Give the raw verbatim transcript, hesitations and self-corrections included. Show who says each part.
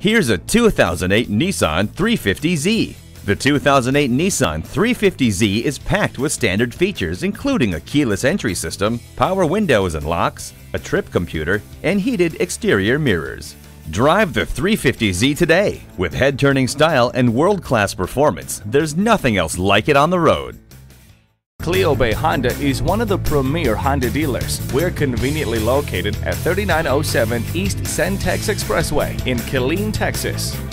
Speaker 1: Here's a two thousand eight Nissan three fifty Z. The two thousand eight Nissan three fifty Z is packed with standard features including a keyless entry system, power windows and locks, a trip computer, and heated exterior mirrors. Drive the three fifty Z today. With head-turning style and world-class performance, there's nothing else like it on the road.
Speaker 2: Cleo Bay Honda is one of the premier Honda dealers. We're conveniently located at thirty-nine oh seven East Centex Expressway in Killeen, Texas.